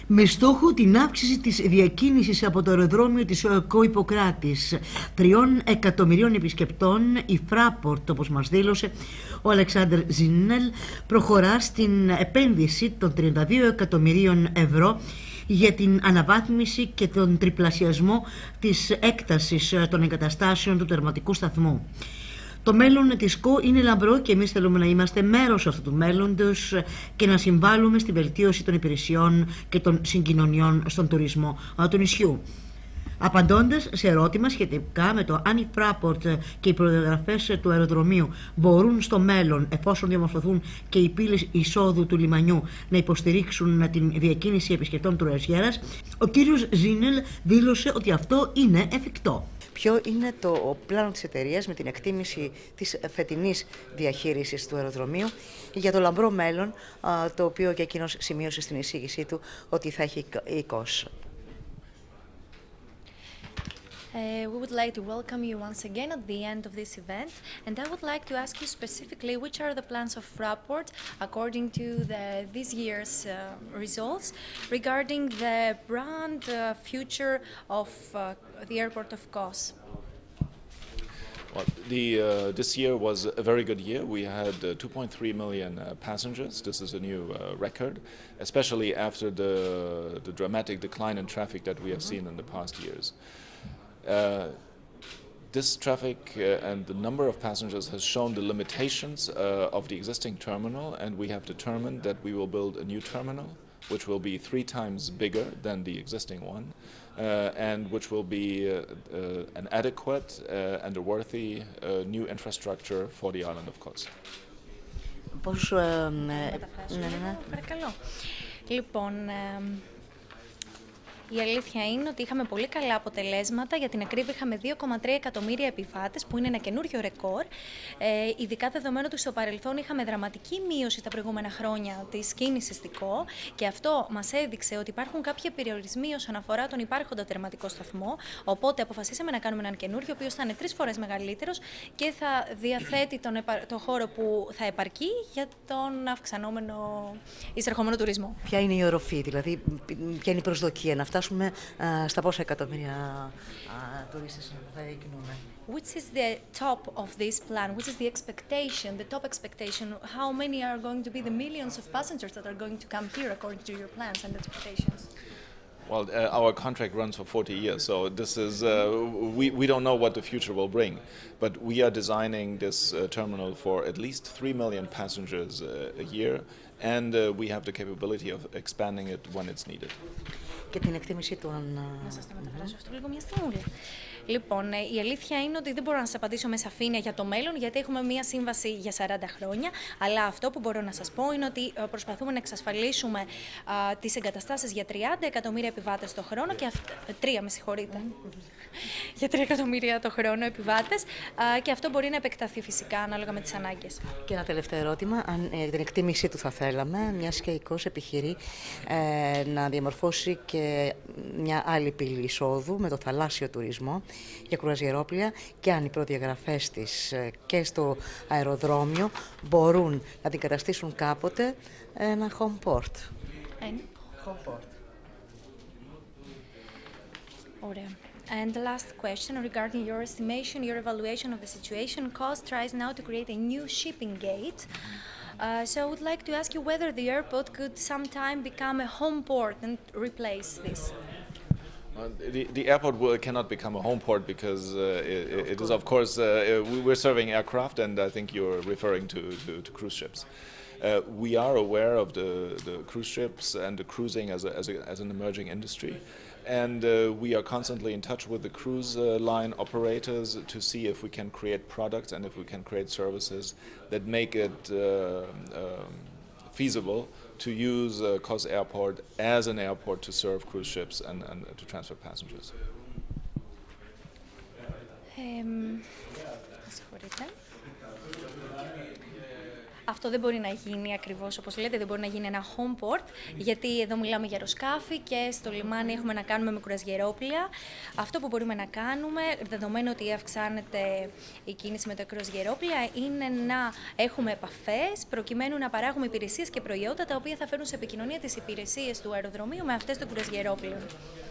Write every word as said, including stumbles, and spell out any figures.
με στόχο την αύξηση της διακίνησης από το αεροδρόμιο της Κοϊπποκράτης τριών εκατομμυρίων επισκεπτών, η Fraport, όπως μας δήλωσε ο Αλεξάνδρ Ζίνελ, προχωρά στην επένδυση των τριάντα δύο εκατομμυρίων ευρώ για την αναβάθμιση και τον τριπλασιασμό της έκτασης των εγκαταστάσεων του τερματικού σταθμού. Το μέλλον της ΚΟ είναι λαμπρό και εμείς θέλουμε να είμαστε μέρος αυτού του μέλλοντος και να συμβάλλουμε στη βελτίωση των υπηρεσιών και των συγκοινωνιών στον τουρισμό του νησιού. Απαντώντας σε ερώτημα σχετικά με το αν η Fraport και οι προδιαγραφές του αεροδρομίου μπορούν στο μέλλον, εφόσον διαμορφωθούν και οι πύλες εισόδου του λιμανιού, να υποστηρίξουν την διακίνηση επισκεπτών τουρασιέρας, ο κύριος Ζίνελ δήλωσε ότι αυτό είναι εφικτό. Ποιο είναι το πλάνο της εταιρείας με την εκτίμηση της φετινής διαχείρισης του αεροδρομίου για το λαμπρό μέλλον, το οποίο και εκείνος σημείωσε στην εισήγησή του ότι θα έχει η ΚΟΣ. Uh, we would like to welcome you once again at the end of this event, and I would like to ask you specifically which are the plans of Fraport according to the, this year's uh, results regarding the brand uh, future of uh, the airport of Kos. Well, the, uh, this year was a very good year. We had uh, two point three million uh, passengers. This is a new uh, record, especially after the, the dramatic decline in traffic that we have seen in the past years. Uh, this traffic uh, and the number of passengers has shown the limitations uh, of the existing terminal, and we have determined that we will build a new terminal which will be three times bigger than the existing one, uh, and which will be uh, uh, an adequate uh, and a worthy uh, new infrastructure for the island of Kos. Πώς, ε, ναι, ναι. Παρακαλώ. Λοιπόν, ε, η αλήθεια είναι ότι είχαμε πολύ καλά αποτελέσματα. Για την ακρίβεια, είχαμε δύο κόμμα τρία εκατομμύρια επιβάτες, που είναι ένα καινούριο ρεκόρ. Ε, ειδικά δεδομένου ότι στο παρελθόν είχαμε δραματική μείωση τα προηγούμενα χρόνια της κίνησης στην ΚΟ, και αυτό μας έδειξε ότι υπάρχουν κάποιοι περιορισμοί όσον αφορά τον υπάρχοντα τερματικό σταθμό. Οπότε αποφασίσαμε να κάνουμε έναν καινούριο, ο οποίος θα είναι τρεις φορές μεγαλύτερος και θα διαθέτει τον, τον χώρο που θα επαρκεί για τον αυξανόμενο εισερχόμενο τουρισμό. Ποια είναι η οροφή, δηλαδή, ποια είναι η προσδοκία να φτάσουμε uh, στα πόσα εκατομμύρια uh, τουρίστες θα κινούμε? Which is the top of this plan? Which is the expectation, the top expectation? How many are going to be the millions of passengers that are going to come here according to your plans and expectations? Well, uh, our contract runs for forty years, so this is uh, we we don't know what the future will bring, but we are designing this uh, terminal for at least three million passengers uh, a year, and uh, we have the capability of expanding it when it's needed. Και την εκτίμησή του, αν... Να σας το μεταφράσω αυτό λίγο μια στιγμούλα. Λοιπόν, η αλήθεια είναι ότι δεν μπορώ να σας απαντήσω με σαφήνεια για το μέλλον, γιατί έχουμε μία σύμβαση για σαράντα χρόνια. Αλλά αυτό που μπορώ να σας πω είναι ότι προσπαθούμε να εξασφαλίσουμε α, τις εγκαταστάσεις για τριάντα εκατομμύρια επιβάτες το χρόνο και αυ... τρία, με συγχωρείτε. για τρία εκατομμύρια το χρόνο επιβάτες, α, και αυτό μπορεί να επεκταθεί φυσικά ανάλογα με τις ανάγκες. Και ένα τελευταίο ερώτημα, αν ε, την εκτίμησή του θα θέλαμε, μιας και η ΚΟΣ επιχειρεί ε, να διαμορφώσει και μια άλλη πύλη εισόδου με το θαλάσσιο τουρισμό για κρουαζιερόπλια, και αν οι προδιαγραφές της και στο αεροδρόμιο μπορούν να την καταστήσουν κάποτε ένα home port. And? Home port. Ωραία. And the last question regarding your estimation, your evaluation of the situation. Kos tries now to create a new shipping gate. Uh, so I would like to ask you whether the airport could sometime become a home port and replace this. Uh, the, the airport will, cannot become a home port because uh, it, it is, of course, uh, we're serving aircraft, and I think you're referring to, to, to cruise ships. Uh, we are aware of the, the cruise ships and the cruising as, a, as, a, as an emerging industry, and uh, we are constantly in touch with the cruise uh, line operators to see if we can create products and if we can create services that make it uh, um, feasible to use uh, Kos Airport as an airport to serve cruise ships and, and to transfer passengers. Um, Αυτό δεν μπορεί να γίνει ακριβώς όπως λέτε, δεν μπορεί να γίνει ένα home port, γιατί εδώ μιλάμε για αεροσκάφη και στο λιμάνι έχουμε να κάνουμε με κρουαζιερόπλια. Αυτό που μπορούμε να κάνουμε, δεδομένου ότι αυξάνεται η κίνηση με τα κρουαζιερόπλια, είναι να έχουμε επαφές προκειμένου να παράγουμε υπηρεσίες και προϊόντα τα οποία θα φέρουν σε επικοινωνία τις υπηρεσίες του αεροδρομίου με αυτές των κρουαζιερόπλων.